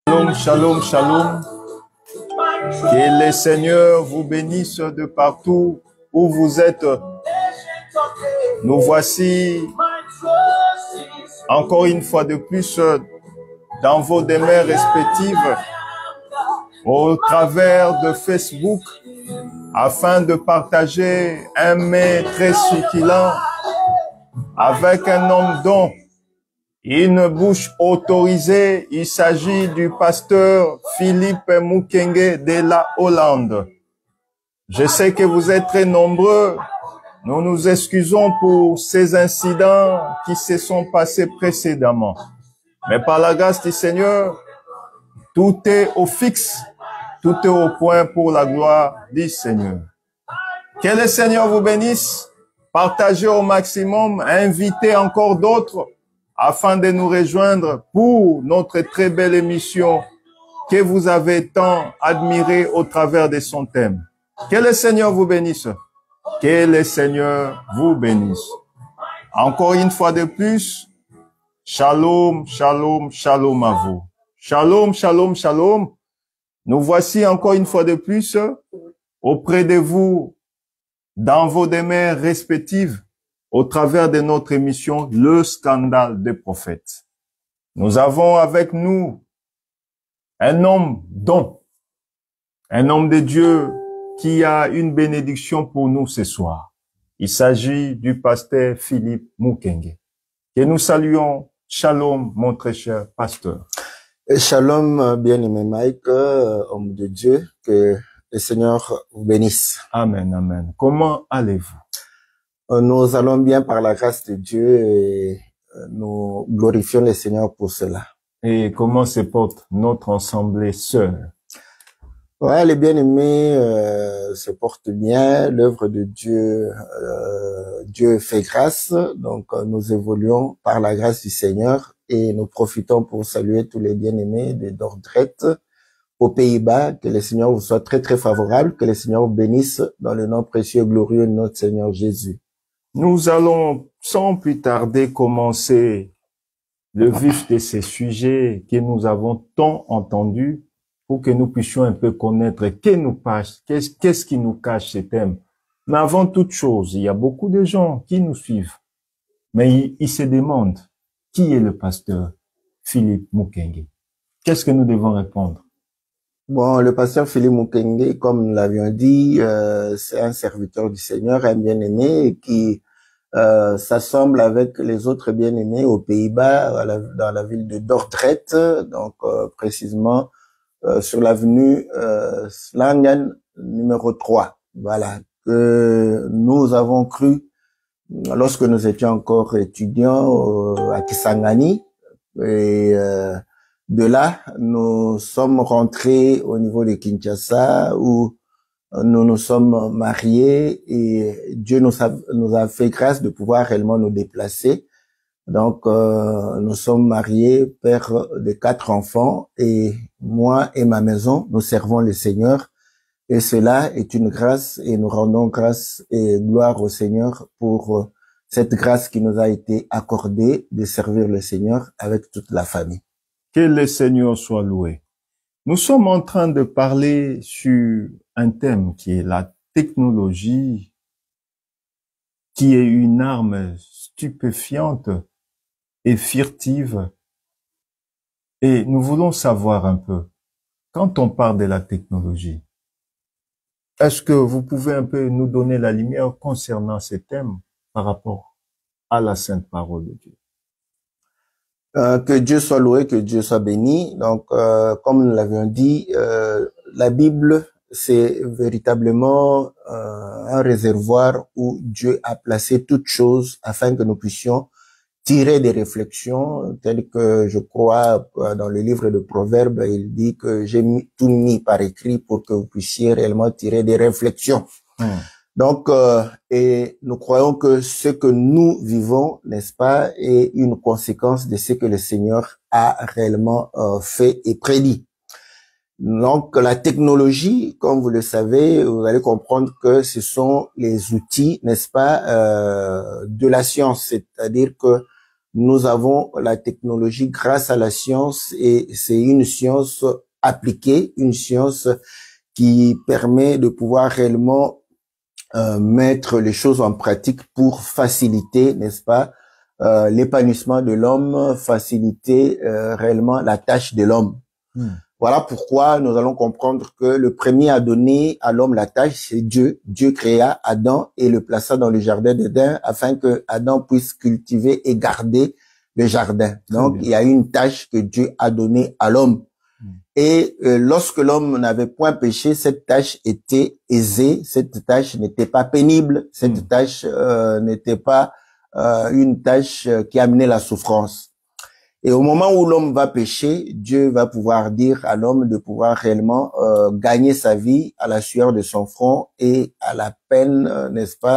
Shalom, shalom, shalom. Que le Seigneur vous bénisse de partout où vous êtes. Nous voici encore une fois de plus dans vos demeures respectives au travers de Facebook afin de partager un mets très succulent avec un homme dont une bouche autorisée. Il s'agit du pasteur Philippe Mukenge de la Hollande. Je sais que vous êtes très nombreux. Nous nous excusons pour ces incidents qui se sont passés précédemment. Mais par la grâce du Seigneur, tout est au fixe, tout est au point pour la gloire du Seigneur. Que le Seigneur vous bénisse. Partagez au maximum, invitez encore d'autres afin de nous rejoindre pour notre très belle émission que vous avez tant admirée au travers de son thème. Que le Seigneur vous bénisse. Que le Seigneur vous bénisse. Encore une fois de plus, shalom, shalom, shalom à vous. Shalom, shalom, shalom. Nous voici encore une fois de plus auprès de vous dans vos demeures respectives au travers de notre émission Le Scandale des Prophètes. Nous avons avec nous un homme de Dieu qui a une bénédiction pour nous ce soir. Il s'agit du pasteur Philippe Mukenge. Que nous saluons. Shalom, mon très cher pasteur. Shalom, bien-aimé Mike, homme de Dieu, que le Seigneur vous bénisse. Amen, amen. Comment allez-vous? Nous allons bien par la grâce de Dieu et nous glorifions le Seigneur pour cela. Et comment se porte notre assemblée sœur? Ouais, les bien-aimés se portent bien. L'œuvre de Dieu, Dieu fait grâce. Donc, nous évoluons par la grâce du Seigneur et nous profitons pour saluer tous les bien-aimés de Dordrecht aux Pays-Bas. Que le Seigneur vous soit très, très favorable. Que le Seigneur vous bénisse dans le nom précieux et glorieux de notre Seigneur Jésus. Nous allons sans plus tarder commencer le vif de ces sujets que nous avons tant entendus pour que nous puissions un peu connaître qu'est-ce qui nous cache ces thèmes. Mais avant toute chose, il y a beaucoup de gens qui nous suivent, mais ils se demandent qui est le pasteur Philippe Mukenge. Qu'est-ce que nous devons répondre? Bon, le pasteur Philippe Mukenge, comme nous l'avions dit, c'est un serviteur du Seigneur, un bien-aimé qui s'assemble avec les autres bien-aimés aux Pays-Bas, dans la ville de Dordrecht, donc précisément sur l'avenue Slangen numéro 3. Voilà, que nous avons cru lorsque nous étions encore étudiants à Kisangani, et de là, nous sommes rentrés au niveau de Kinshasa où nous nous sommes mariés et Dieu nous a fait grâce de pouvoir réellement nous déplacer. Donc, nous sommes mariés, père de 4 enfants et moi et ma maison, nous servons le Seigneur. Et cela est une grâce et nous rendons grâce et gloire au Seigneur pour cette grâce qui nous a été accordée de servir le Seigneur avec toute la famille. Que le Seigneur soit loué. Nous sommes en train de parler sur un thème qui est la technologie, qui est une arme stupéfiante et furtive. Et nous voulons savoir un peu, quand on parle de la technologie, est-ce que vous pouvez un peu nous donner la lumière concernant ces thèmes par rapport à la sainte parole de Dieu? Que Dieu soit loué, que Dieu soit béni. Donc, comme nous l'avions dit, la Bible, c'est véritablement un réservoir où Dieu a placé toutes choses afin que nous puissions tirer des réflexions, telles que je crois dans le livre de Proverbes, il dit que j'ai tout mis par écrit pour que vous puissiez réellement tirer des réflexions. Donc, et nous croyons que ce que nous vivons, n'est-ce pas, est une conséquence de ce que le Seigneur a réellement fait et prédit. Donc, la technologie, comme vous le savez, vous allez comprendre que ce sont les outils, n'est-ce pas, de la science. C'est-à-dire que nous avons la technologie grâce à la science, et c'est une science appliquée, une science qui permet de pouvoir réellement mettre les choses en pratique pour faciliter, n'est-ce pas, l'épanouissement de l'homme, faciliter réellement la tâche de l'homme. Voilà pourquoi nous allons comprendre que le premier à donner à l'homme la tâche, c'est Dieu. Dieu créa Adam et le plaça dans le jardin d'Éden afin que Adam puisse cultiver et garder le jardin. Donc, il y a une tâche que Dieu a donnée à l'homme. Et lorsque l'homme n'avait point péché, cette tâche était aisée, cette tâche n'était pas pénible, cette tâche n'était pas une tâche qui amenait la souffrance. Et au moment où l'homme va pécher, Dieu va pouvoir dire à l'homme de pouvoir réellement gagner sa vie à la sueur de son front et à la peine, n'est-ce pas,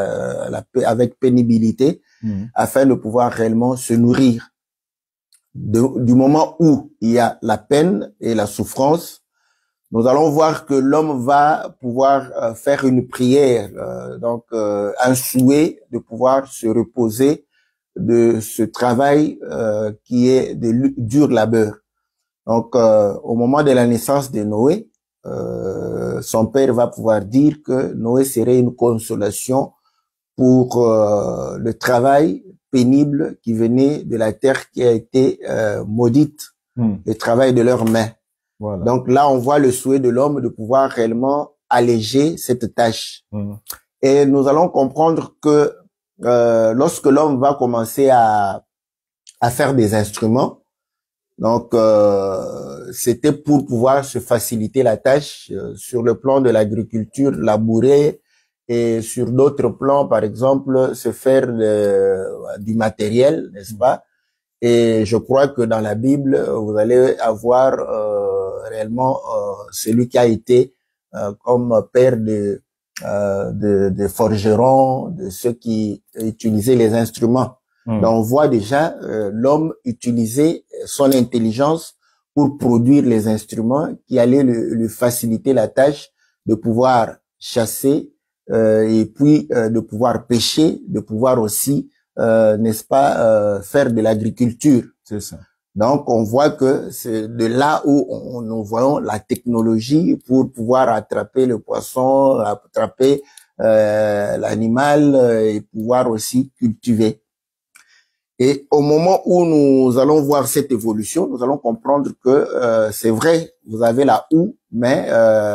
avec pénibilité, afin de pouvoir réellement se nourrir. Du moment où il y a la peine et la souffrance, nous allons voir que l'homme va pouvoir faire une prière, donc un souhait de pouvoir se reposer de ce travail qui est de dur labeur. Donc, au moment de la naissance de Noé, son père va pouvoir dire que Noé serait une consolation pour le travail pénible qui venait de la terre qui a été maudite, le travail de leurs mains. Voilà. Donc là, on voit le souhait de l'homme de pouvoir réellement alléger cette tâche. Et nous allons comprendre que lorsque l'homme va commencer à faire des instruments, donc c'était pour pouvoir se faciliter la tâche sur le plan de l'agriculture, labourer, et sur d'autres plans, par exemple, se faire du matériel, n'est-ce pas? Et je crois que dans la Bible, vous allez avoir réellement celui qui a été comme père de forgerons, de ceux qui utilisaient les instruments. Donc on voit déjà l'homme utiliser son intelligence pour produire les instruments qui allaient lui faciliter la tâche de pouvoir chasser et puis de pouvoir pêcher, de pouvoir aussi n'est-ce pas faire de l'agriculture. C'est ça. Donc on voit que c'est de là où nous voyons la technologie pour pouvoir attraper le poisson, attraper l'animal et pouvoir aussi cultiver. Et au moment où nous allons voir cette évolution, nous allons comprendre que c'est vrai, vous avez la houe, mais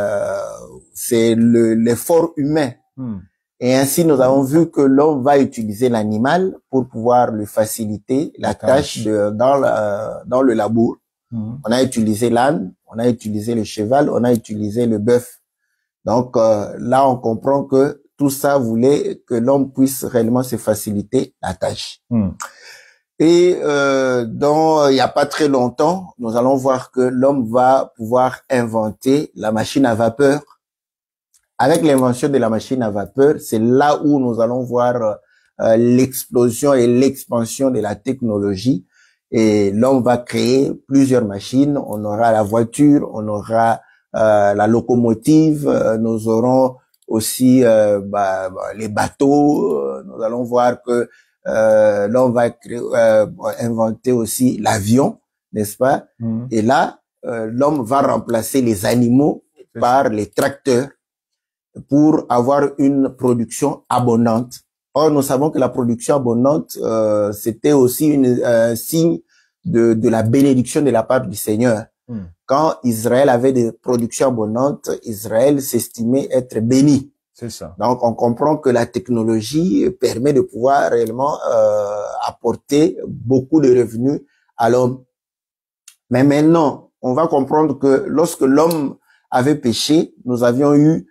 c'est l'effort humain. Et ainsi, nous avons vu que l'homme va utiliser l'animal pour pouvoir lui faciliter la tâche dans le labour. On a utilisé l'âne, on a utilisé le cheval, on a utilisé le bœuf. Donc là, on comprend que tout ça voulait que l'homme puisse réellement se faciliter la tâche. Et il n'y a pas très longtemps, nous allons voir que l'homme va pouvoir inventer la machine à vapeur. Avec l'invention de la machine à vapeur, c'est là où nous allons voir l'explosion et l'expansion de la technologie. Et l'homme va créer plusieurs machines. On aura la voiture, on aura la locomotive, nous aurons aussi les bateaux. Nous allons voir que l'homme va inventer aussi l'avion, n'est-ce pas? Et là, l'homme va remplacer les animaux par les tracteurs pour avoir une production abondante. Or, nous savons que la production abondante, c'était aussi un signe de la bénédiction de la part du Seigneur. Quand Israël avait des productions abondantes, Israël s'estimait être béni. C'est ça. Donc, on comprend que la technologie permet de pouvoir réellement apporter beaucoup de revenus à l'homme. Mais maintenant, on va comprendre que lorsque l'homme avait péché, nous avions eu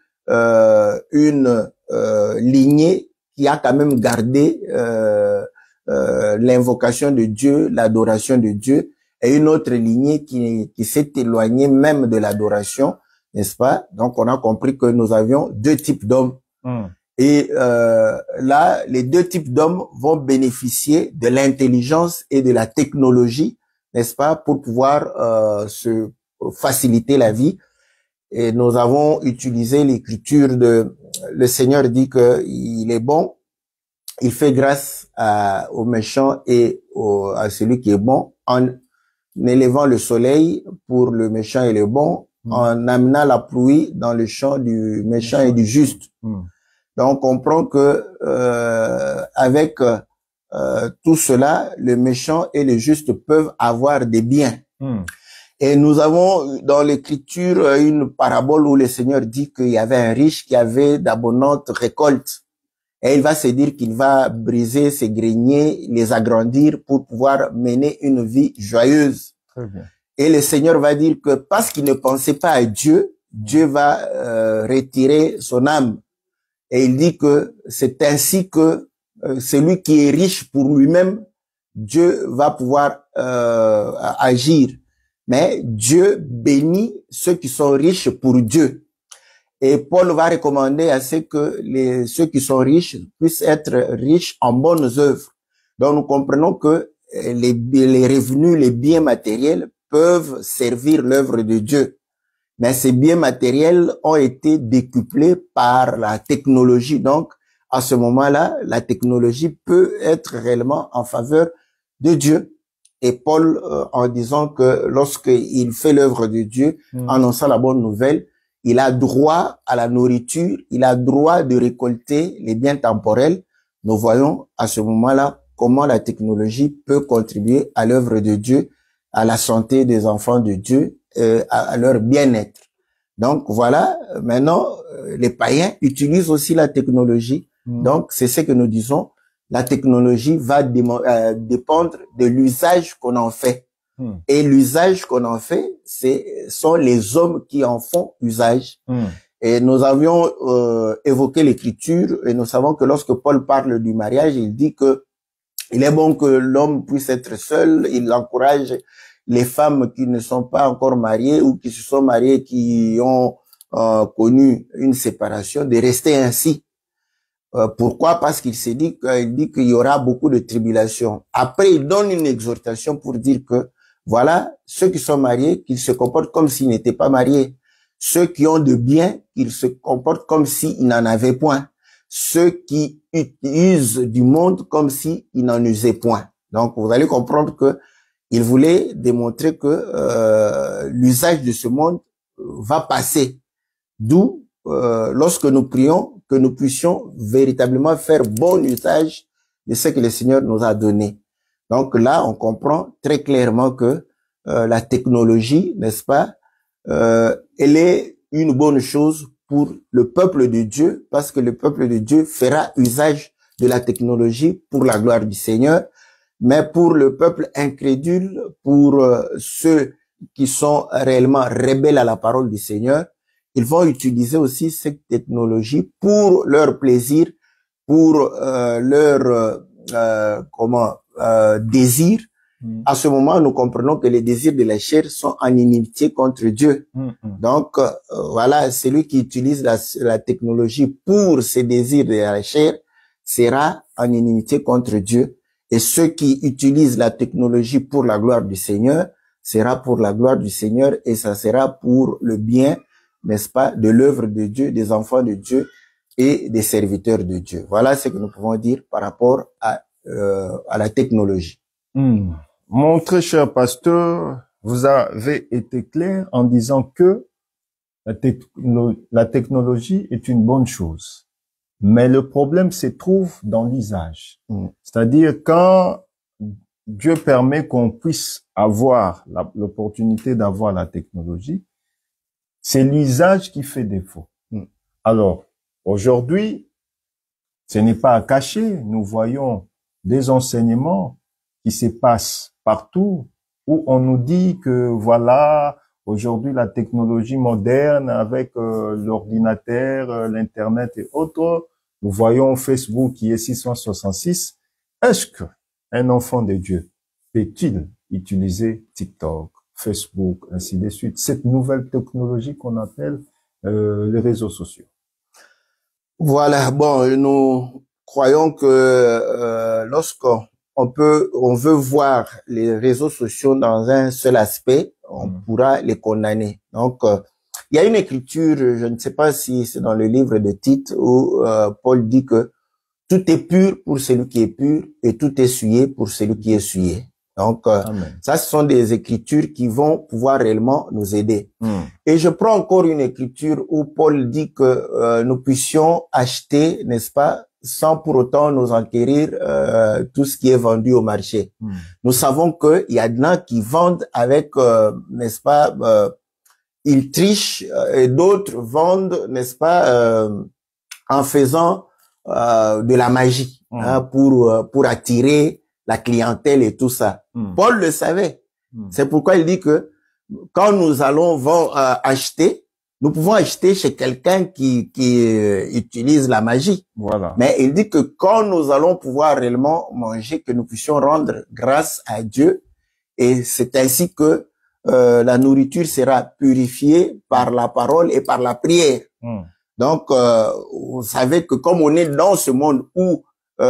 une lignée qui a quand même gardé l'invocation de Dieu, l'adoration de Dieu, et une autre lignée qui s'est éloignée même de l'adoration, n'est-ce pas? Donc on a compris que nous avions deux types d'hommes. Et là, les deux types d'hommes vont bénéficier de l'intelligence et de la technologie, n'est-ce pas, pour pouvoir se faciliter la vie. Et nous avons utilisé l'écriture le Seigneur dit que il est bon il fait grâce au méchant et à celui qui est bon en élevant le soleil pour le méchant et le bon, en amenant la pluie dans le champ du méchant et du juste. Donc, on comprend que avec tout cela, le méchant et le juste peuvent avoir des biens. Et nous avons dans l'Écriture une parabole où le Seigneur dit qu'il y avait un riche qui avait d'abondantes récoltes. Et il va se dire qu'il va briser ses greniers, les agrandir pour pouvoir mener une vie joyeuse. Très bien. Et le Seigneur va dire que parce qu'il ne pensait pas à Dieu, Dieu va retirer son âme. Et il dit que c'est ainsi que celui qui est riche pour lui-même, Dieu va pouvoir agir. Mais Dieu bénit ceux qui sont riches pour Dieu. Et Paul va recommander à ce que ceux qui sont riches puissent être riches en bonnes œuvres. Donc nous comprenons que les revenus, les biens matériels peuvent servir l'œuvre de Dieu. Mais ces biens matériels ont été décuplés par la technologie. Donc, à ce moment-là, la technologie peut être réellement en faveur de Dieu. Et Paul, en disant que lorsqu'il fait l'œuvre de Dieu, annonçant la bonne nouvelle, il a droit à la nourriture, il a droit de récolter les biens temporels. Nous voyons à ce moment-là comment la technologie peut contribuer à l'œuvre de Dieu, à la santé des enfants de Dieu, à leur bien-être. Donc voilà, maintenant, les païens utilisent aussi la technologie. Donc c'est ce que nous disons, la technologie va dépendre de l'usage qu'on en fait. Et l'usage qu'on en fait, sont les hommes qui en font usage. Et nous avions évoqué l'Écriture et nous savons que lorsque Paul parle du mariage, il dit que il est bon que l'homme puisse être seul. Il encourage les femmes qui ne sont pas encore mariées ou qui se sont mariées, qui ont connu une séparation, de rester ainsi. Pourquoi? Parce qu'il s'est dit qu'il y aura beaucoup de tribulations. Après, il donne une exhortation pour dire que voilà, ceux qui sont mariés, qu'ils se comportent comme s'ils n'étaient pas mariés. Ceux qui ont de biens, qu'ils se comportent comme s'ils n'en avaient point. Ceux qui usent du monde comme s'ils n'en usaient point. Donc, vous allez comprendre que il voulait démontrer que l'usage de ce monde va passer. D'où, lorsque nous prions, que nous puissions véritablement faire bon usage de ce que le Seigneur nous a donné. Donc là, on comprend très clairement que la technologie, n'est-ce pas, elle est une bonne chose pour le peuple de Dieu, parce que le peuple de Dieu fera usage de la technologie pour la gloire du Seigneur. Mais pour le peuple incrédule, pour ceux qui sont réellement rebelles à la parole du Seigneur, ils vont utiliser aussi cette technologie pour leur plaisir, pour leur désir. À ce moment, nous comprenons que les désirs de la chair sont en inimitié contre Dieu. Donc, voilà, celui qui utilise la technologie pour ses désirs de la chair sera en inimitié contre Dieu. Et ceux qui utilisent la technologie pour la gloire du Seigneur sera pour la gloire du Seigneur et ça sera pour le bien, n'est-ce pas, de l'œuvre de Dieu, des enfants de Dieu et des serviteurs de Dieu. Voilà ce que nous pouvons dire par rapport à la technologie. Mon très cher pasteur, vous avez été clair en disant que la technologie est une bonne chose. Mais le problème se trouve dans l'usage. C'est-à-dire quand Dieu permet qu'on puisse avoir l'opportunité d'avoir la technologie, c'est l'usage qui fait défaut. Alors, aujourd'hui, ce n'est pas à cacher. Nous voyons des enseignements qui se passent partout où on nous dit que voilà, aujourd'hui la technologie moderne avec l'ordinateur, l'internet et autres, nous voyons Facebook qui est 666. Est-ce que un enfant de Dieu peut-il utiliser TikTok, Facebook, ainsi de suite, cette nouvelle technologie qu'on appelle les réseaux sociaux? Voilà, bon, nous croyons que lorsqu'on veut voir les réseaux sociaux dans un seul aspect, on pourra les condamner. Donc, il y a une écriture, je ne sais pas si c'est dans le livre de Tite, où Paul dit que tout est pur pour celui qui est pur et tout est souillé pour celui qui est souillé. Donc, ça, ce sont des écritures qui vont pouvoir réellement nous aider. Et je prends encore une écriture où Paul dit que nous puissions acheter, n'est-ce pas, sans pour autant nous enquérir tout ce qui est vendu au marché. Nous savons qu'il y a des gens qui vendent avec, n'est-ce pas, ils trichent et d'autres vendent, n'est-ce pas, en faisant de la magie hein, pour attirer la clientèle et tout ça. Paul le savait. C'est pourquoi il dit que quand nous allons acheter, nous pouvons acheter chez quelqu'un qui utilise la magie. Voilà. Mais il dit que quand nous allons pouvoir réellement manger, que nous puissions rendre grâce à Dieu, et c'est ainsi que la nourriture sera purifiée par la parole et par la prière. Donc, vous savez que comme on est dans ce monde où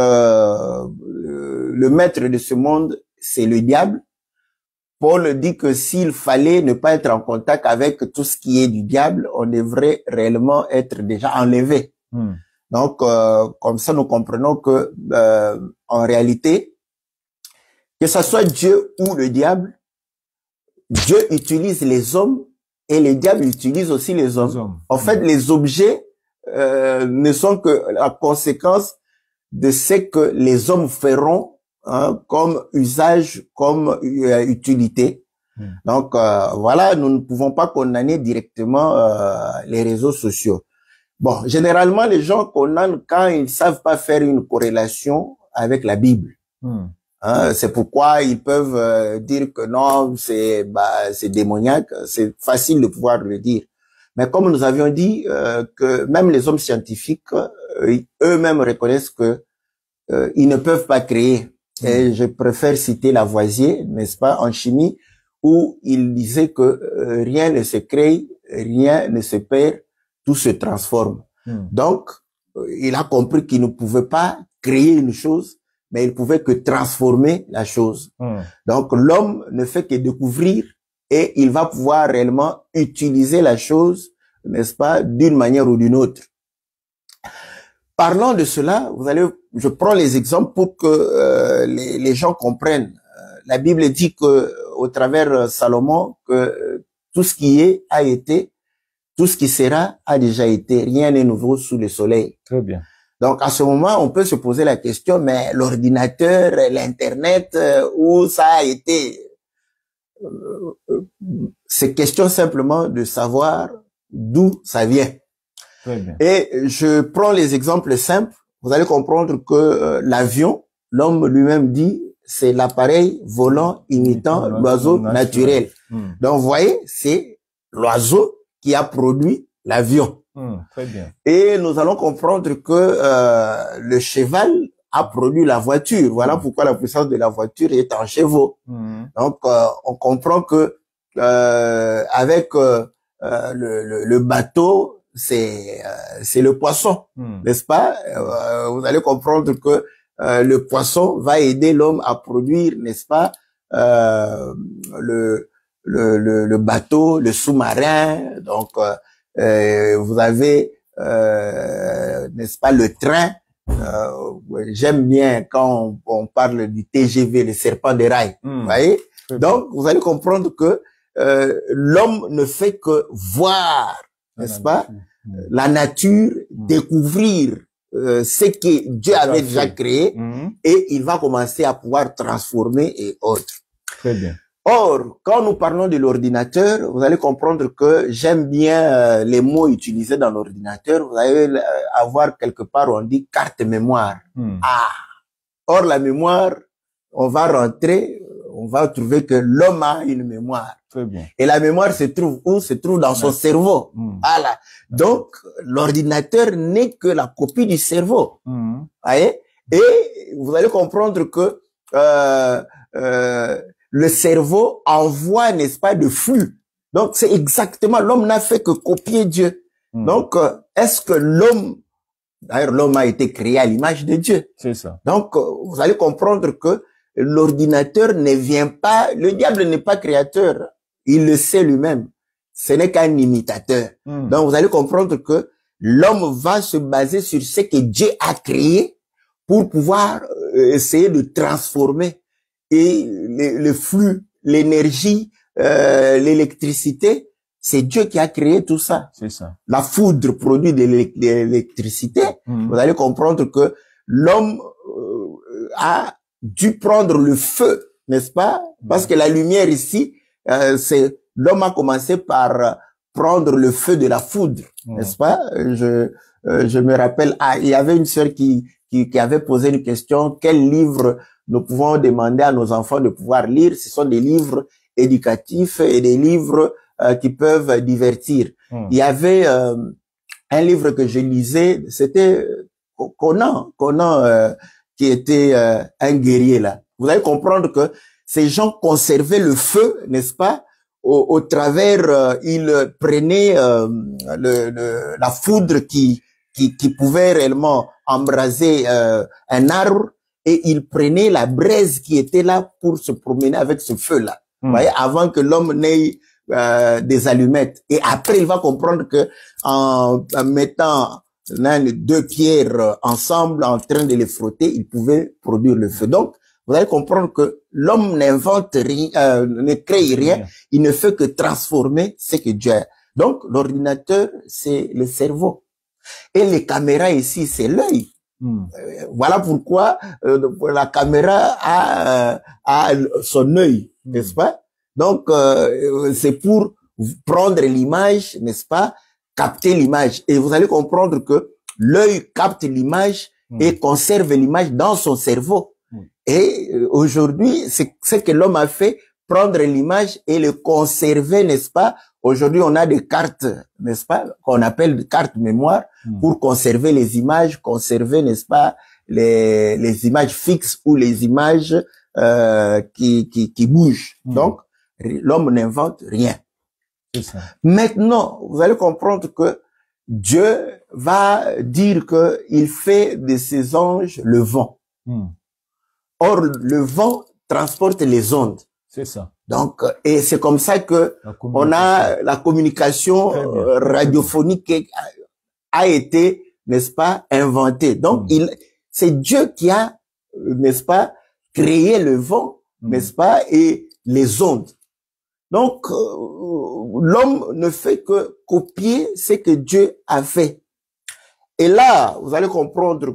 le maître de ce monde, c'est le diable, Paul dit que s'il fallait ne pas être en contact avec tout ce qui est du diable, on devrait réellement être déjà enlevé. Donc, comme ça, nous comprenons que, en réalité, que ce soit Dieu ou le diable, Dieu utilise les hommes et le diable utilise aussi les hommes. En fait, les objets ne sont que la conséquence de ce que les hommes feront hein, comme usage, comme utilité. Donc, voilà, nous ne pouvons pas condamner directement les réseaux sociaux. Bon, généralement, les gens condamnent quand ils ne savent pas faire une corrélation avec la Bible. Hein, c'est pourquoi ils peuvent dire que non, c'est démoniaque. C'est facile de pouvoir le dire. Mais comme nous avions dit que même les hommes scientifiques eux-mêmes reconnaissent que ils ne peuvent pas créer. Et je préfère citer Lavoisier, n'est-ce pas, en chimie, où il disait que rien ne se crée, rien ne se perd, tout se transforme. Donc, il a compris qu'il ne pouvait pas créer une chose, mais il pouvait que transformer la chose. Donc, l'homme ne fait que découvrir et il va pouvoir réellement utiliser la chose, n'est-ce pas, d'une manière ou d'une autre. Parlant de cela, je prends les exemples pour que les gens comprennent. La Bible dit que, au travers Salomon, que tout ce qui est a été, tout ce qui sera a déjà été. Rien n'est nouveau sous le soleil. Très bien. Donc, à ce moment, on peut se poser la question, mais l'ordinateur, l'Internet, où ça a été? C'est question simplement de savoir d'où ça vient. Très bien. Et je prends les exemples simples. Vous allez comprendre que l'avion, l'homme lui-même dit, c'est l'appareil volant imitant l'oiseau naturel. Donc, vous voyez, c'est l'oiseau qui a produit l'avion. Très bien. Et nous allons comprendre que le cheval a produit la voiture. Voilà pourquoi la puissance de la voiture est en chevaux. Donc, on comprend que avec le bateau, c'est le poisson, n'est-ce pas? Vous allez comprendre que le poisson va aider l'homme à produire, n'est-ce pas, le bateau, le sous-marin. Donc, vous avez, n'est-ce pas, le train. J'aime bien quand on parle du TGV, le serpent de rail. Vous voyez? Donc, vous allez comprendre que l'homme ne fait que voir, n'est-ce pas, la nature, découvrir ce que Dieu avait déjà créé, et il va commencer à pouvoir transformer et autres. Très bien. Or, quand nous parlons de l'ordinateur, vous allez comprendre que j'aime bien les mots utilisés dans l'ordinateur. Vous allez avoir quelque part, on dit carte mémoire. Or, la mémoire, on va rentrer, on va trouver que l'homme a une mémoire. Très bien. Et la mémoire se trouve où? Se trouve dans son cerveau. Voilà. Donc, l'ordinateur n'est que la copie du cerveau. Voyez? Et vous allez comprendre que le cerveau envoie, n'est-ce pas, de flux. Donc, c'est exactement, l'homme n'a fait que copier Dieu. Donc, est-ce que l'homme, d'ailleurs, l'homme a été créé à l'image de Dieu. C'est ça. Donc, vous allez comprendre que l'ordinateur ne vient pas, le diable n'est pas créateur. Il le sait lui-même. Ce n'est qu'un imitateur. Donc, vous allez comprendre que l'homme va se baser sur ce que Dieu a créé pour pouvoir essayer de transformer et le flux, l'énergie, l'électricité. C'est Dieu qui a créé tout ça. C'est ça. La foudre produit de l'électricité. Vous allez comprendre que l'homme a dû prendre le feu, n'est-ce pas? Parce que la lumière ici, c'est l'homme a commencé par prendre le feu de la foudre, n'est-ce pas? Je me rappelle, il y avait une sœur qui avait posé une question: quel livre nous pouvons demander à nos enfants de pouvoir lire? Ce sont des livres éducatifs et des livres qui peuvent divertir. Il y avait un livre que je lisais, c'était Conan, qui était un guerrier là. Vous allez comprendre que ces gens conservaient le feu, n'est-ce pas? Au travers, ils prenaient la foudre qui pouvait réellement embraser un arbre, et ils prenaient la braise qui était là pour se promener avec ce feu-là. Vous voyez, avant que l'homme n'ait des allumettes. Et après, il va comprendre que en mettant deux pierres ensemble, en train de les frotter, il pouvait produire le feu. Donc, vous allez comprendre que l'homme n'invente rien, ne crée rien, il ne fait que transformer ce que Dieu a. Donc, l'ordinateur, c'est le cerveau. Et les caméras ici, c'est l'œil. Voilà pourquoi la caméra a son œil, n'est-ce pas? Donc, c'est pour prendre l'image, n'est-ce pas? Capter l'image. Et vous allez comprendre que l'œil capte l'image et conserve l'image dans son cerveau. Et aujourd'hui, c'est ce que l'homme a fait, prendre l'image et le conserver, n'est-ce pas? Aujourd'hui, on a des cartes, n'est-ce pas, qu'on appelle des cartes mémoire pour conserver les images, conserver, n'est-ce pas, les images fixes ou les images qui bougent. Donc, l'homme n'invente rien. C'est ça. Maintenant, vous allez comprendre que Dieu va dire que il fait de ses anges le vent. Or, le vent transporte les ondes. C'est ça. Donc, et c'est comme ça que on a la communication radiophonique a été, n'est-ce pas, inventée. Donc, c'est Dieu qui a, n'est-ce pas, créé le vent, n'est-ce pas, et les ondes. Donc, l'homme ne fait que copier ce que Dieu a fait. Et là, vous allez comprendre,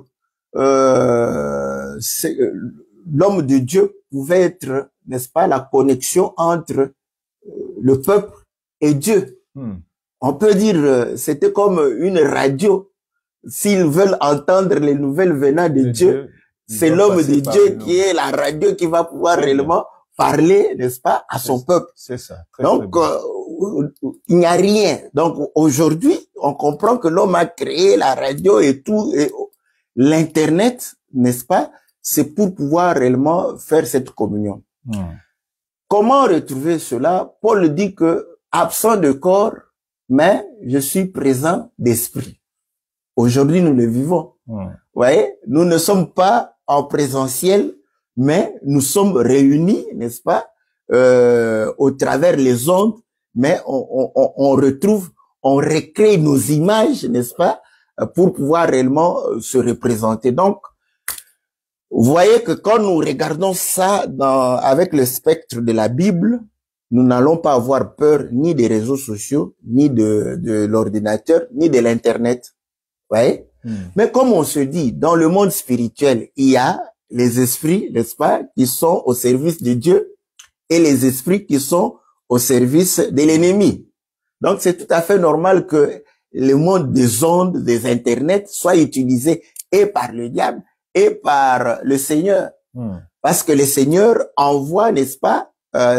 l'homme de Dieu pouvait être, n'est-ce pas, la connexion entre le peuple et Dieu. On peut dire, c'était comme une radio. S'ils veulent entendre les nouvelles venant de Dieu, c'est l'homme de Dieu qui est la radio qui va pouvoir réellement parler, n'est-ce pas, à son peuple. C'est ça. Donc, il n'y a rien. Donc, aujourd'hui, on comprend que l'homme a créé la radio et tout, et l'Internet, n'est-ce pas, c'est pour pouvoir réellement faire cette communion. Comment retrouver cela? Paul dit que, absent de corps, mais je suis présent d'esprit. Aujourd'hui, nous le vivons. Vous voyez, nous ne sommes pas en présentiel, mais nous sommes réunis, n'est-ce pas, au travers les ondes, mais on retrouve, on recrée nos images, n'est-ce pas, pour pouvoir réellement se représenter. Donc, vous voyez que quand nous regardons ça avec le spectre de la Bible, nous n'allons pas avoir peur ni des réseaux sociaux, ni de l'ordinateur, ni de l'Internet. Vous voyez? Mais comme on se dit, dans le monde spirituel, il y a les esprits, n'est-ce pas, qui sont au service de Dieu, et les esprits qui sont au service de l'ennemi. Donc, c'est tout à fait normal que le monde des ondes, des internets, soit utilisé et par le diable et par le Seigneur. Parce que le Seigneur envoie, n'est-ce pas,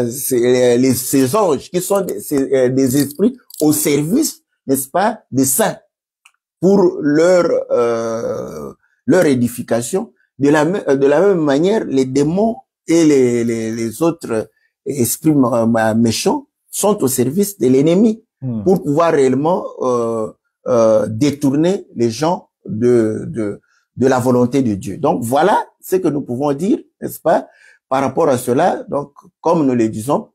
ces anges qui sont des esprits au service, n'est-ce pas, des saints, pour leur édification. De la même manière, les démons et les autres esprits méchants sont au service de l'ennemi pour pouvoir réellement détourner les gens de la volonté de Dieu. Donc voilà ce que nous pouvons dire, n'est-ce pas, par rapport à cela. Donc, comme nous le disons,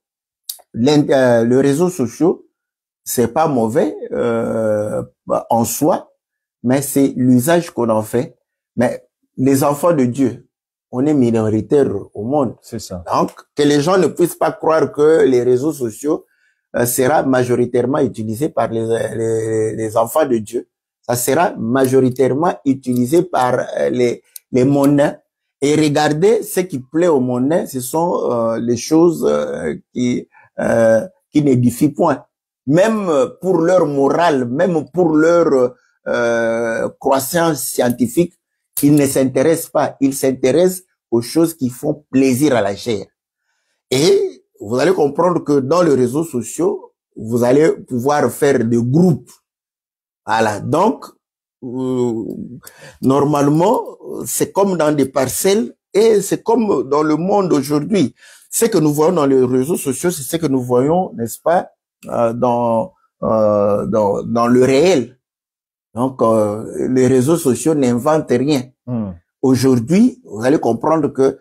le réseau social, c'est pas mauvais en soi, mais c'est l'usage qu'on en fait. Mais les enfants de Dieu, on est minoritaire au monde. C'est ça. Donc, que les gens ne puissent pas croire que les réseaux sociaux sera majoritairement utilisé par les enfants de Dieu. Ça sera majoritairement utilisé par les mondains. Et regardez, ce qui plaît aux mondains, ce sont les choses qui n'édifient point. Même pour leur morale, même pour leur croissance scientifique, ils ne s'intéressent pas. Ils s'intéressent aux choses qui font plaisir à la chair. Et vous allez comprendre que dans les réseaux sociaux, vous allez pouvoir faire des groupes. Voilà. Donc, normalement, c'est comme dans des parcelles et c'est comme dans le monde aujourd'hui. Ce que nous voyons dans les réseaux sociaux, c'est ce que nous voyons, n'est-ce pas, dans le réel. Donc, les réseaux sociaux n'inventent rien. Aujourd'hui, vous allez comprendre que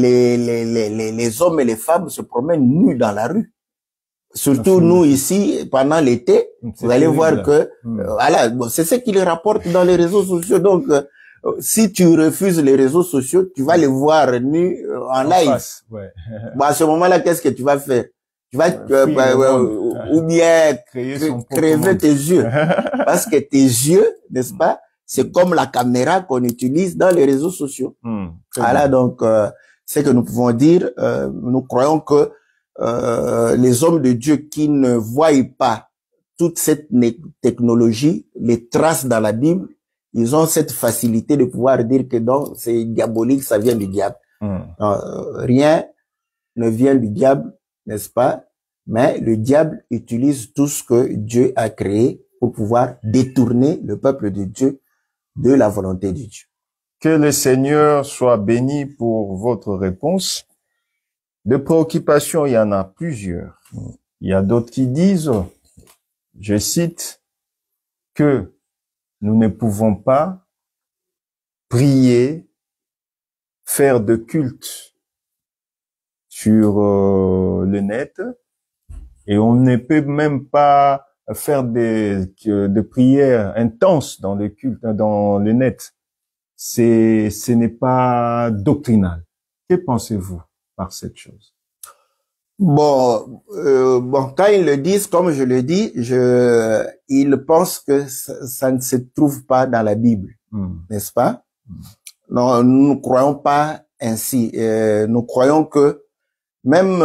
les hommes et les femmes se promènent nus dans la rue. Surtout nous ici, pendant l'été, vous allez voir que, voilà, bon, c'est ce qu'ils rapportent dans les réseaux sociaux. Donc, si tu refuses les réseaux sociaux, tu vas les voir nus en live. Ouais. Bon, à ce moment-là, qu'est-ce que tu vas faire? Tu vas, ou bien crever tes yeux. Parce que tes yeux, n'est-ce pas, c'est comme la caméra qu'on utilise dans les réseaux sociaux. Voilà, donc, c'est que nous pouvons dire, nous croyons que les hommes de Dieu qui ne voient pas toute cette technologie, les traces dans la Bible, ils ont cette facilité de pouvoir dire que donc c'est diabolique, ça vient du diable. Rien ne vient du diable, n'est-ce pas? Mais le diable utilise tout ce que Dieu a créé pour pouvoir détourner le peuple de Dieu de la volonté de Dieu. Que le Seigneur soit béni pour votre réponse. De préoccupations, il y en a plusieurs. Il y a d'autres qui disent, je cite, que nous ne pouvons pas prier, faire de culte sur le net, et on ne peut même pas faire de prières intenses dans le culte, dans le net. Ce n'est pas doctrinal. Que pensez-vous par cette chose? Bon, quand ils le disent, comme je le dis, ils pensent que ça ne se trouve pas dans la Bible, n'est-ce pas? Non, nous ne croyons pas ainsi. Nous croyons que même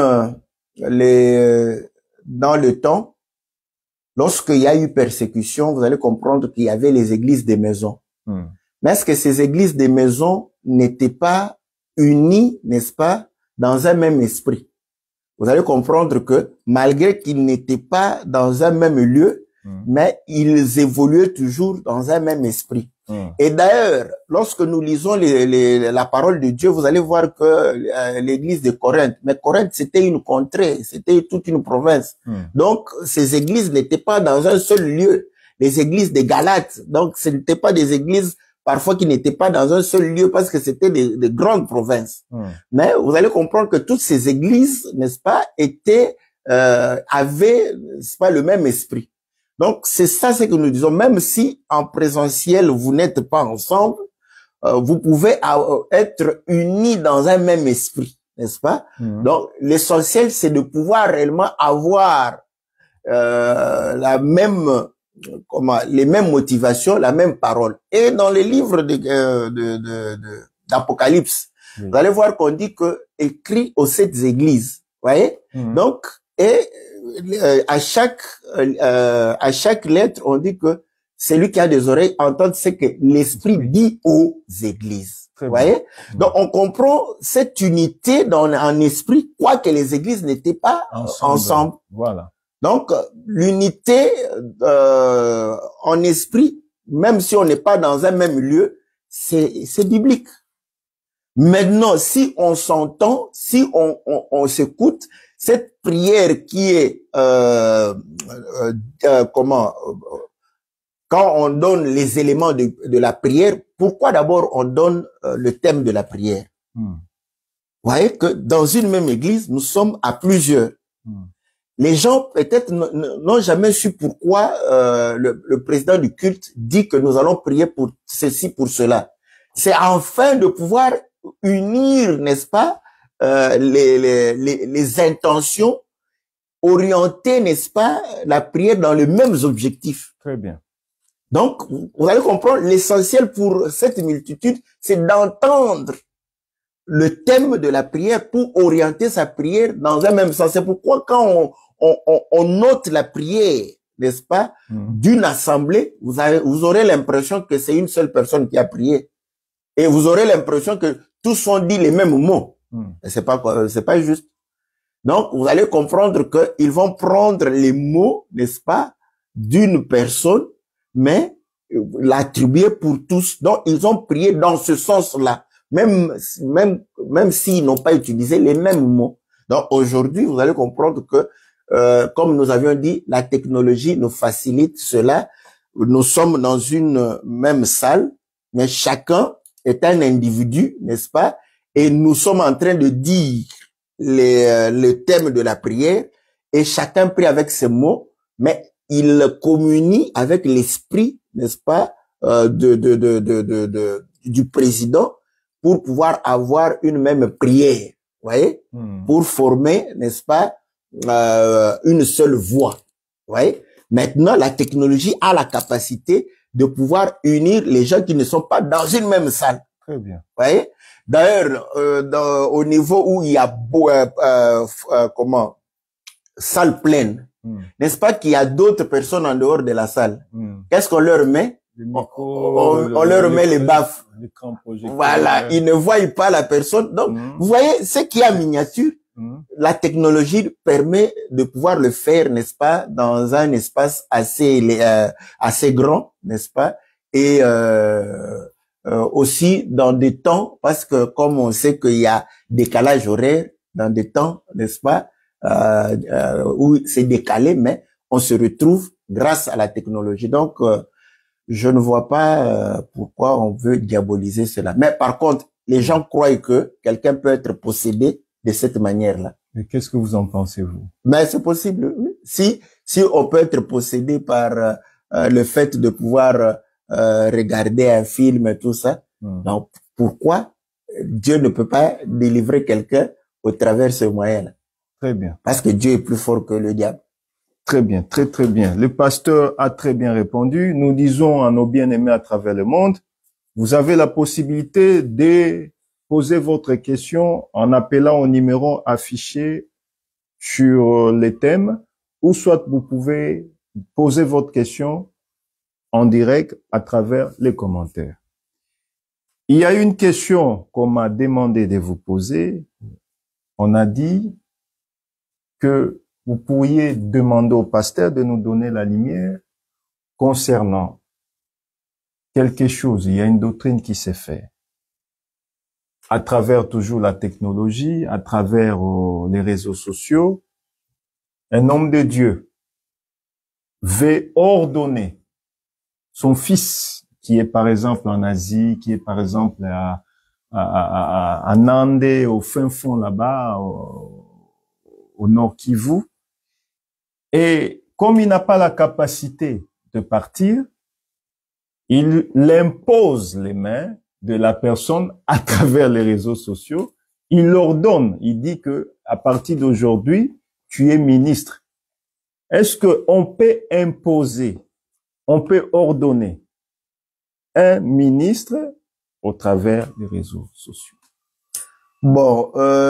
dans le temps, lorsqu'il y a eu persécution, vous allez comprendre qu'il y avait les églises des maisons. Mais est-ce que ces églises des maisons n'étaient pas unies, n'est-ce pas, dans un même esprit? Vous allez comprendre que malgré qu'ils n'étaient pas dans un même lieu, mais ils évoluaient toujours dans un même esprit. Et d'ailleurs, lorsque nous lisons la parole de Dieu, vous allez voir que l'église de Corinthe, mais Corinthe c'était une contrée, c'était toute une province. Donc ces églises n'étaient pas dans un seul lieu. Les églises de Galates, donc ce n'étaient pas des églises parfois qui n'étaient pas dans un seul lieu parce que c'était des grandes provinces. Mais vous allez comprendre que toutes ces églises, n'est-ce pas, avaient, n'est-ce pas, le même esprit. Donc, c'est ça ce que nous disons. Même si en présentiel, vous n'êtes pas ensemble, vous pouvez être unis dans un même esprit, n'est-ce pas? Donc, l'essentiel, c'est de pouvoir réellement avoir les mêmes motivations, la même parole. Et dans les livres d'Apocalypse, vous allez voir qu'on dit que écrit aux 7 églises, voyez? Donc, et à chaque lettre, on dit que celui qui a des oreilles entend ce que l'Esprit dit aux églises. Vous voyez? Donc, on comprend cette unité en esprit, quoique les églises n'étaient pas ensemble. Voilà. Donc, l'unité en esprit, même si on n'est pas dans un même lieu, c'est biblique. Maintenant, si on s'entend, si on s'écoute, cette prière qui est quand on donne les éléments de la prière, pourquoi d'abord on donne le thème de la prière? Vous voyez que dans une même église, nous sommes à plusieurs. Les gens peut-être n'ont jamais su pourquoi le président du culte dit que nous allons prier pour ceci, pour cela. C'est afin de pouvoir unir, n'est-ce pas, les intentions, orienter, n'est-ce pas, la prière dans les mêmes objectifs. Très bien. Donc, vous allez comprendre, l'essentiel pour cette multitude, c'est d'entendre le thème de la prière pour orienter sa prière dans un même sens. C'est pourquoi quand on note la prière, n'est-ce pas, d'une assemblée, vous aurez l'impression que c'est une seule personne qui a prié. Et vous aurez l'impression que tous ont dit les mêmes mots. C'est pas juste. Donc, vous allez comprendre qu'ils vont prendre les mots, n'est-ce pas, d'une personne, mais l'attribuer pour tous. Donc, ils ont prié dans ce sens-là, même s'ils n'ont pas utilisé les mêmes mots. Donc, aujourd'hui, vous allez comprendre que, comme nous avions dit, la technologie nous facilite cela. Nous sommes dans une même salle, mais chacun est un individu, n'est-ce pas? Et nous sommes en train de dire le thème de la prière, et chacun prie avec ses mots, mais il communie avec l'esprit, n'est-ce pas, du président pour pouvoir avoir une même prière, vous voyez, pour former, n'est-ce pas, une seule voix, vous voyez. Maintenant, la technologie a la capacité de pouvoir unir les gens qui ne sont pas dans une même salle. Très bien. Vous voyez. D'ailleurs, au niveau où il y a salle pleine, n'est-ce pas qu'il y a d'autres personnes en dehors de la salle? Qu'est-ce qu'on leur met? On leur met les baffes. Voilà, ils ne voient pas la personne. Donc, vous voyez, ce qui est en miniature, la technologie permet de pouvoir le faire, n'est-ce pas, dans un espace assez grand, n'est-ce pas, et aussi dans des temps, parce que comme on sait qu'il y a décalage horaire, dans des temps, n'est-ce pas, où c'est décalé, mais on se retrouve grâce à la technologie. Donc, je ne vois pas pourquoi on veut diaboliser cela. Mais par contre, les gens croient que quelqu'un peut être possédé de cette manière-là. Mais qu'est-ce que vous en pensez, vous? Mais c'est possible, oui. Si on peut être possédé par le fait de pouvoir regarder un film et tout ça, donc pourquoi Dieu ne peut pas délivrer quelqu'un au travers ce moyen-là? Très bien. Parce que Dieu est plus fort que le diable. Très bien, très très bien. Le pasteur a très bien répondu. Nous disons à nos bien-aimés à travers le monde, vous avez la possibilité de poser votre question en appelant au numéro affiché sur les thèmes, ou soit vous pouvez poser votre question en direct à travers les commentaires. Il y a une question qu'on m'a demandé de vous poser. On a dit que vous pourriez demander au pasteur de nous donner la lumière concernant quelque chose. Il y a une doctrine qui s'est faite à travers toujours la technologie, à travers les réseaux sociaux. Un homme de Dieu veut ordonner son fils, qui est par exemple en Asie, qui est par exemple à Nandé, au fin fond là-bas, au nord Kivu. Et comme il n'a pas la capacité de partir, il impose les mains de la personne à travers les réseaux sociaux. Il ordonne, il dit que à partir d'aujourd'hui, tu es ministre. Est-ce que on peut imposer, on peut ordonner un ministre au travers des réseaux sociaux? Bon,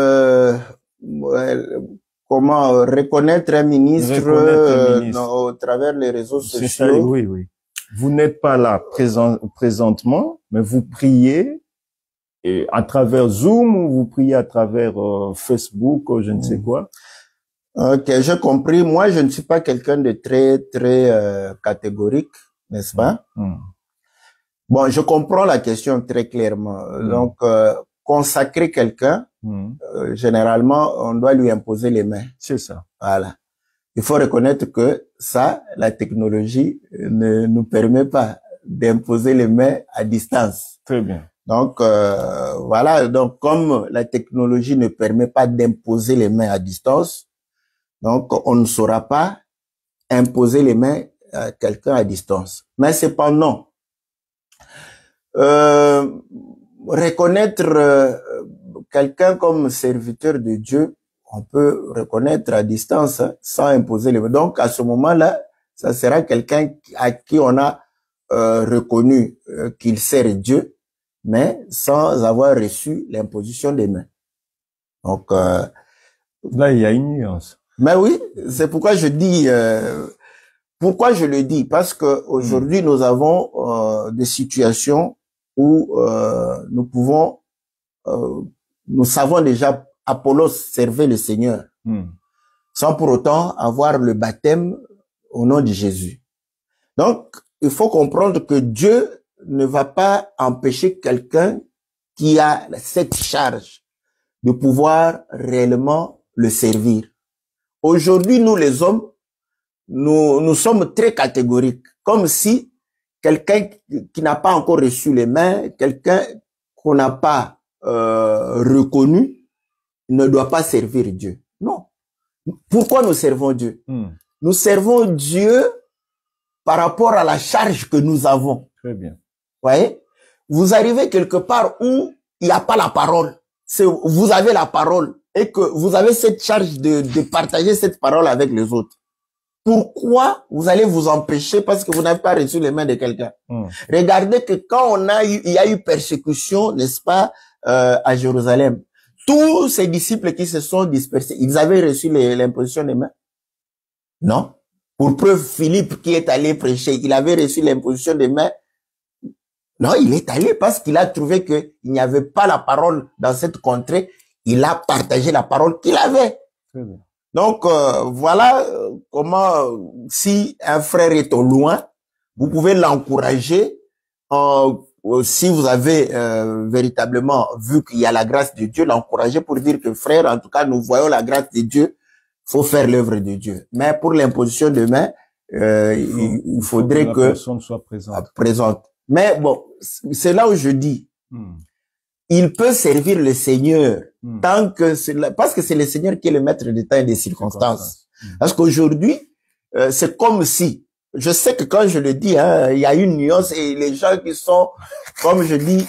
comment reconnaître un ministre, au travers les réseaux sociaux? Ça, oui, oui. Vous n'êtes pas là présentement, mais vous priez et à travers Zoom ou vous priez à travers Facebook ou je ne sais quoi. Ok, j'ai compris. Moi, je ne suis pas quelqu'un de très catégorique, n'est-ce pas? Bon, je comprends la question très clairement. Donc, consacrer quelqu'un, généralement, on doit lui imposer les mains. C'est ça. Voilà. Il faut reconnaître que ça, la technologie ne nous permet pas d'imposer les mains à distance. Très bien. Donc, voilà. Donc, comme la technologie ne permet pas d'imposer les mains à distance, donc, on ne saura pas imposer les mains à quelqu'un à distance. Mais cependant, Euh, reconnaître quelqu'un comme serviteur de Dieu, on peut reconnaître à distance, hein, sans imposer les mains. Donc, à ce moment-là, ça sera quelqu'un à qui on a reconnu qu'il sert Dieu, mais sans avoir reçu l'imposition des mains. Donc, là, il y a une nuance. Mais oui, c'est pourquoi je dis, pourquoi je le dis, parce que aujourd'hui nous avons des situations où nous pouvons, nous savons déjà Apollos servait le Seigneur, sans pour autant avoir le baptême au nom de Jésus. Donc, il faut comprendre que Dieu ne va pas empêcher quelqu'un qui a cette charge de pouvoir réellement le servir. Aujourd'hui, nous les hommes, nous sommes très catégoriques, comme si quelqu'un qui n'a pas encore reçu les mains, quelqu'un qu'on n'a pas reconnu, ne doit pas servir Dieu. Non. Pourquoi nous servons Dieu? Nous servons Dieu par rapport à la charge que nous avons. Très bien. Voyez? Vous arrivez quelque part où il n'y a pas la parole. Vous avez la parole et que vous avez cette charge de partager cette parole avec les autres. Pourquoi vous allez vous empêcher parce que vous n'avez pas reçu les mains de quelqu'un? Regardez que quand il y a eu persécution, n'est-ce pas, à Jérusalem, tous ces disciples qui se sont dispersés, ils avaient reçu l'imposition des mains? Non. Pour preuve, Philippe qui est allé prêcher, il avait reçu l'imposition des mains? Non, il est allé parce qu'il a trouvé qu'il n'y avait pas la parole dans cette contrée. Il a partagé la parole qu'il avait. Très bien. Donc, voilà comment, si un frère est au loin, vous pouvez l'encourager. Si vous avez véritablement vu qu'il y a la grâce de Dieu, l'encourager pour dire que frère, en tout cas, nous voyons la grâce de Dieu, faut faire l'œuvre de Dieu. Mais pour l'imposition de main, il faudrait que la personne soit présente. Mais bon, c'est là où je dis, il peut servir le Seigneur tant que parce que c'est le Seigneur qui est le maître des temps et des circonstances. Parce qu'aujourd'hui, c'est comme si, je sais que quand je le dis, hein, il y a une nuance et les gens qui sont, comme je dis,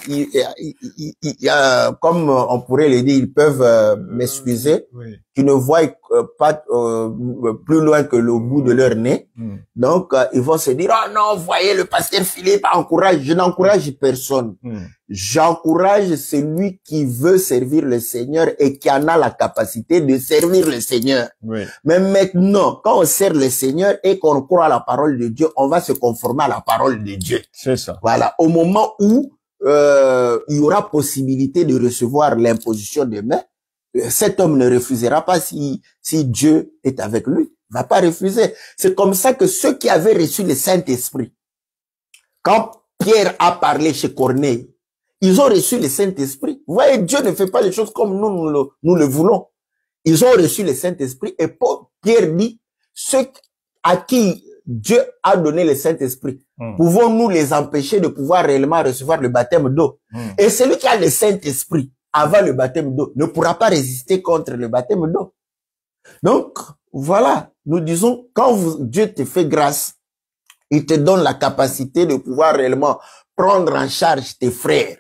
comme on pourrait le dire, ils peuvent m'excuser, qui ne voient pas plus loin que le bout de leur nez. Donc, ils vont se dire, oh non, voyez, le pasteur Philippe encourage. Je n'encourage personne. J'encourage celui qui veut servir le Seigneur et qui en a la capacité de servir le Seigneur. Mais maintenant, quand on sert le Seigneur et qu'on croit à la parole de Dieu, on va se conformer à la parole de Dieu. C'est ça. Voilà. Au moment où il y aura possibilité de recevoir l'imposition des mains, cet homme ne refusera pas si Dieu est avec lui. Il va pas refuser. C'est comme ça que ceux qui avaient reçu le Saint-Esprit, quand Pierre a parlé chez Corneille, ils ont reçu le Saint-Esprit. Vous voyez, Dieu ne fait pas les choses comme nous le voulons. Ils ont reçu le Saint-Esprit et Pierre dit, ceux à qui Dieu a donné le Saint-Esprit, pouvons-nous les empêcher de pouvoir réellement recevoir le baptême d'eau? Et celui qui a le Saint-Esprit avant le baptême d'eau ne pourra pas résister contre le baptême d'eau. Donc, voilà, nous disons, quand Dieu te fait grâce, il te donne la capacité de pouvoir réellement prendre en charge tes frères.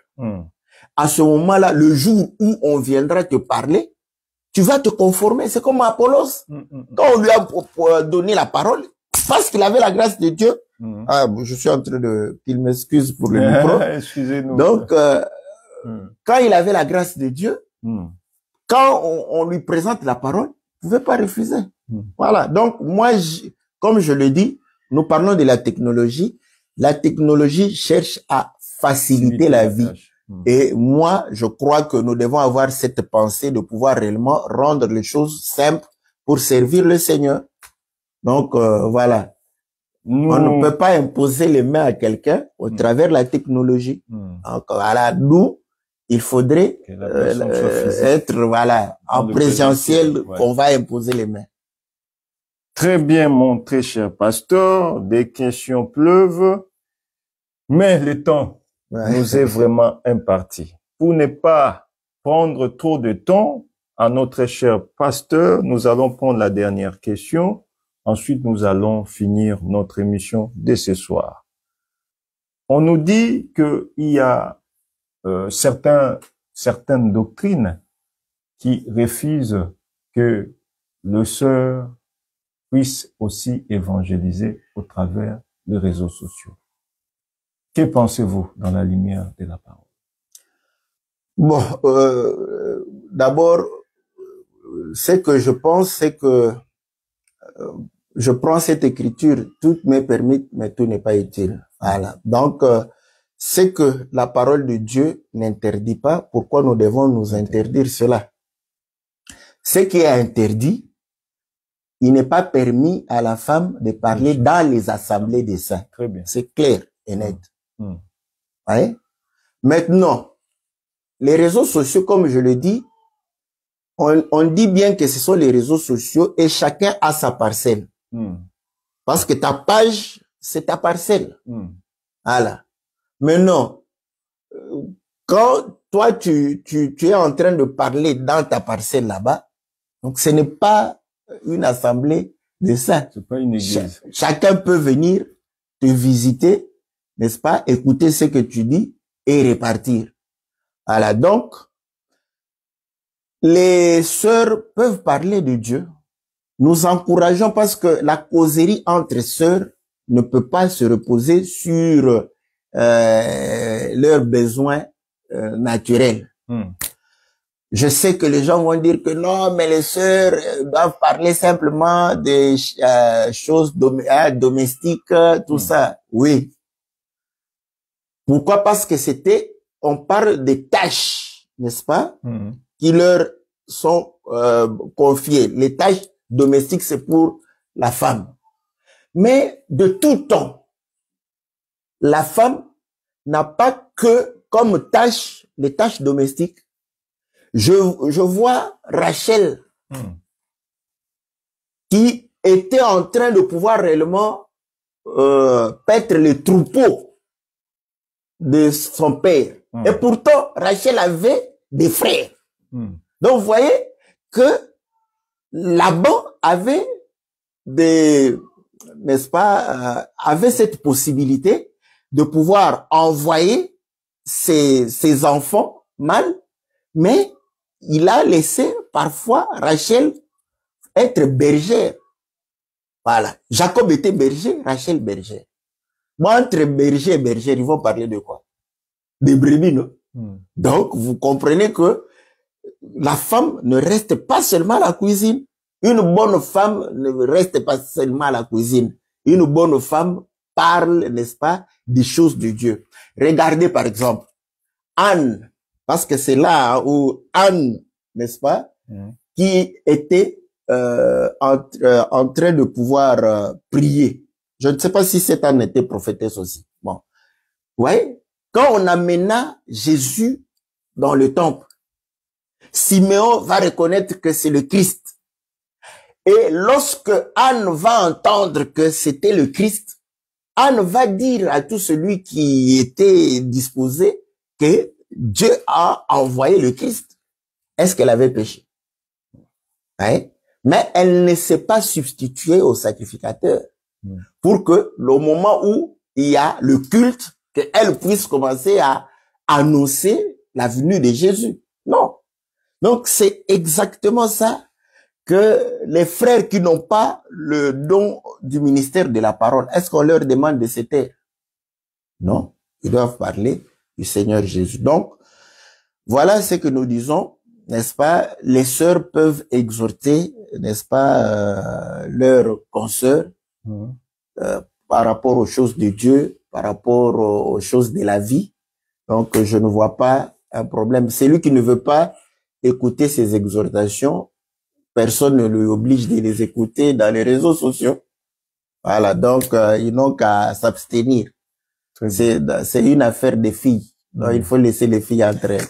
À ce moment-là, le jour où on viendra te parler, tu vas te conformer. C'est comme Apollos. Quand on lui a donné la parole, parce qu'il avait la grâce de Dieu. Ah, je suis en train qu'il m'excuse pour le micro. Excusez-nous. Donc, quand il avait la grâce de Dieu, quand on lui présente la parole, il ne pouvait pas refuser. Voilà. Donc, moi, comme je le dis, nous parlons de la technologie. La technologie cherche à faciliter la vie. Et moi, je crois que nous devons avoir cette pensée de pouvoir réellement rendre les choses simples pour servir le Seigneur. Donc, voilà. On ne peut pas imposer les mains à quelqu'un au travers de la technologie. Donc, voilà, nous, il faudrait être, voilà, en présentiel qu'on va imposer les mains. Très bien, mon très cher pasteur. Des questions pleuvent, mais le temps nous est vraiment imparti. Pour ne pas prendre trop de temps à notre cher pasteur, nous allons prendre la dernière question. Ensuite, nous allons finir notre émission de ce soir. On nous dit qu'il y a certaines doctrines qui refusent que le sœur puisse aussi évangéliser au travers des réseaux sociaux. Que pensez-vous dans la lumière de la parole? Bon, d'abord, ce que je pense, c'est que je prends cette écriture, tout m'est permis, mais tout n'est pas utile. Voilà. Donc, c'est que la parole de Dieu n'interdit pas. Pourquoi nous devons nous interdire cela? Ce qui est interdit, il n'est pas permis à la femme de parler dans les assemblées des saints. Très bien. C'est clair et net. Ouais. Maintenant, les réseaux sociaux, comme je le dis, on dit bien que ce sont les réseaux sociaux et chacun a sa parcelle. Parce que ta page, c'est ta parcelle. Voilà. Maintenant, quand toi, tu es en train de parler dans ta parcelle là-bas, donc ce n'est pas une assemblée de saints. C'est pas une église. Chacun peut venir te visiter, n'est-ce pas, écouter ce que tu dis et repartir. Voilà. Donc, les sœurs peuvent parler de Dieu. Nous encourageons parce que la causerie entre sœurs ne peut pas se reposer sur leurs besoins naturels. Je sais que les gens vont dire que non, mais les sœurs doivent parler simplement des choses domestiques, tout ça. Oui. Pourquoi? Parce que on parle des tâches, n'est-ce pas, qui leur sont confiées. Les tâches domestiques, c'est pour la femme. Mais de tout temps, la femme n'a pas que comme tâche, les tâches domestiques. Je vois Rachel qui était en train de pouvoir réellement paître le troupeau de son père. Et pourtant, Rachel avait des frères. Donc, vous voyez que Laban avait n'est-ce pas, avait cette possibilité de pouvoir envoyer ses enfants mâles, mais il a laissé parfois Rachel être bergère. Voilà. Jacob était berger, Rachel bergère. Moi, entre berger et bergère, ils vont parler de quoi? Des brebis, non? Donc, vous comprenez que la femme ne reste pas seulement à la cuisine. Une bonne femme ne reste pas seulement à la cuisine. Une bonne femme parle, n'est-ce pas, des choses de Dieu. Regardez par exemple Anne, parce que c'est là où Anne, n'est-ce pas, qui était en train de pouvoir prier. Je ne sais pas si cette Anne était prophétesse aussi. Bon, ouais. Quand on amena Jésus dans le temple, Siméon va reconnaître que c'est le Christ. Et lorsque Anne va entendre que c'était le Christ, Anne va dire à tout celui qui était disposé que Dieu a envoyé le Christ. Est-ce qu'elle avait péché? Hein? Mais elle ne s'est pas substituée au sacrificateur pour que le moment où il y a le culte, qu'elle puisse commencer à annoncer la venue de Jésus. Non. Donc, c'est exactement ça que les frères qui n'ont pas le don du ministère de la parole, est-ce qu'on leur demande de se taire? Non. Ils doivent parler du Seigneur Jésus. Donc, voilà ce que nous disons, n'est-ce pas? Les sœurs peuvent exhorter, n'est-ce pas, leurs consoeurs par rapport aux choses de Dieu, par rapport aux choses de la vie. Donc, je ne vois pas un problème. Celui qui ne veut pas écouter ces exhortations, personne ne lui oblige de les écouter dans les réseaux sociaux. Voilà, donc ils n'ont qu'à s'abstenir. C'est une affaire des filles. Donc il faut laisser les filles entre elles.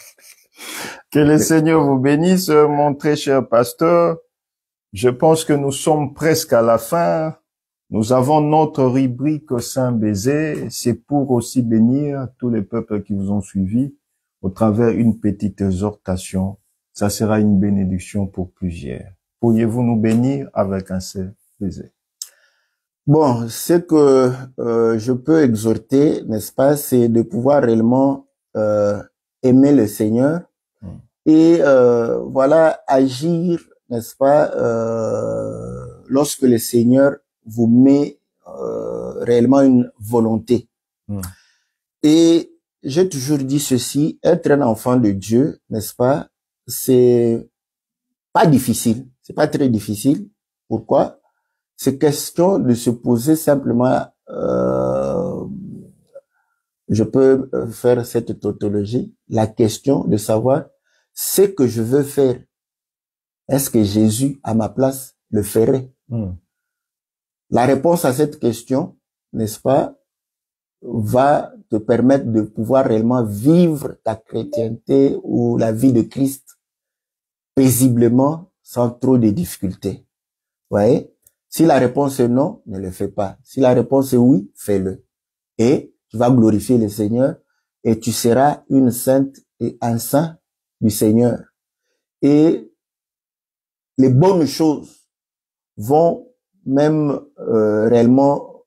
Que le Seigneur vous bénisse, mon très cher pasteur. Je pense que nous sommes presque à la fin. Nous avons notre rubrique Saint Baiser. C'est pour aussi bénir tous les peuples qui vous ont suivis au travers une petite exhortation. Ça sera une bénédiction pour plusieurs. Pourriez-vous nous bénir avec un seul baiser? Bon, ce que je peux exhorter, n'est-ce pas, c'est de pouvoir réellement aimer le Seigneur et voilà, agir, n'est-ce pas, lorsque le Seigneur vous met réellement une volonté. Et j'ai toujours dit ceci, être un enfant de Dieu, n'est-ce pas, c'est pas difficile, c'est pas très difficile. Pourquoi? C'est question de se poser simplement, je peux faire cette tautologie, la question de savoir ce que je veux faire. Est-ce que Jésus, à ma place, le ferait? La réponse à cette question, n'est-ce pas, va te permettre de pouvoir réellement vivre ta chrétienté ou la vie de Christ paisiblement, sans trop de difficultés. Vous voyez? Si la réponse est non, ne le fais pas. Si la réponse est oui, fais-le. Et tu vas glorifier le Seigneur et tu seras une sainte et un saint du Seigneur. Et les bonnes choses vont même réellement,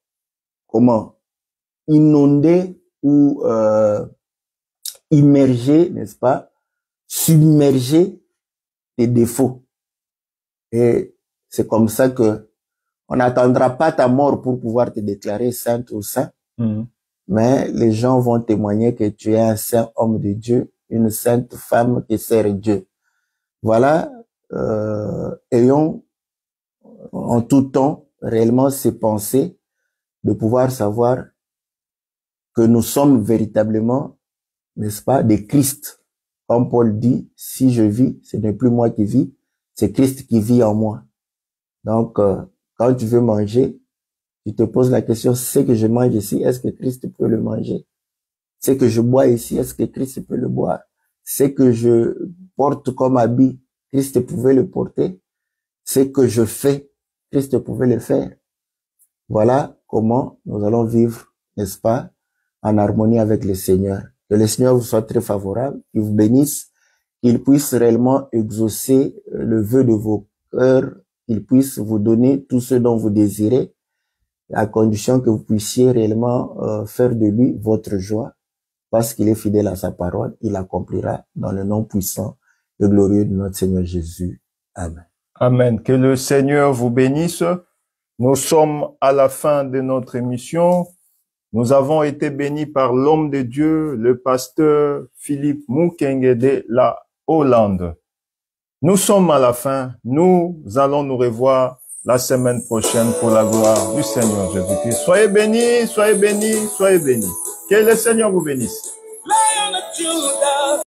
inonder ou immerger, n'est-ce pas, submerger tes défauts. Et c'est comme ça que on n'attendra pas ta mort pour pouvoir te déclarer sainte ou saint, mais les gens vont témoigner que tu es un saint homme de Dieu, une sainte femme qui sert Dieu. Voilà, ayons en tout temps réellement ces pensées de pouvoir savoir que nous sommes véritablement, n'est-ce pas, des Christ. Comme Paul dit, si je vis, ce n'est plus moi qui vis, c'est Christ qui vit en moi. Donc, quand tu veux manger, tu te poses la question, ce que je mange ici, est-ce que Christ peut le manger? Ce que je bois ici, est-ce que Christ peut le boire? Ce que je porte comme habit, Christ pouvait le porter? Ce que je fais, Christ pouvait le faire? Voilà comment nous allons vivre, n'est-ce pas, en harmonie avec le Seigneur. Que le Seigneur vous soit très favorable, qu'il vous bénisse, qu'il puisse réellement exaucer le vœu de vos cœurs, qu'il puisse vous donner tout ce dont vous désirez, à condition que vous puissiez réellement faire de lui votre joie, parce qu'il est fidèle à sa parole, il accomplira dans le nom puissant et glorieux de notre Seigneur Jésus. Amen. Amen. Que le Seigneur vous bénisse. Nous sommes à la fin de notre émission. Nous avons été bénis par l'homme de Dieu, le pasteur Philippe Mukenge de la Hollande. Nous sommes à la fin. Nous allons nous revoir la semaine prochaine pour la gloire du Seigneur Jésus-Christ. Soyez bénis, soyez bénis, soyez bénis. Que le Seigneur vous bénisse.